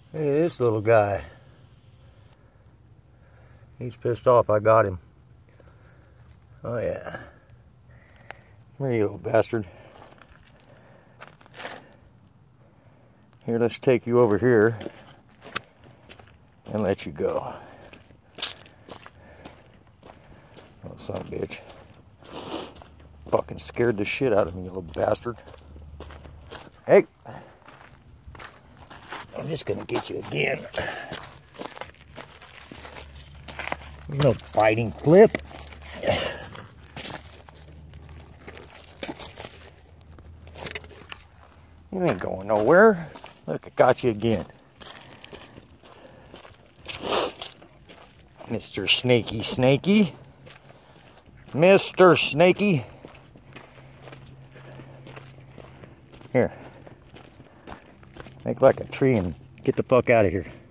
Hey, this little guy. He's pissed off I got him. Oh yeah. Come here, you little bastard. Here, let's take you over here and let you go. Oh, son of a bitch. Fucking scared the shit out of me, you little bastard. Hey! I'm just gonna get you again. There's no fighting, Flip. You ain't going nowhere. Look, I got you again. Mr. Snaky Snaky. Mr. Snaky. Here. Make like a tree and get the fuck out of here.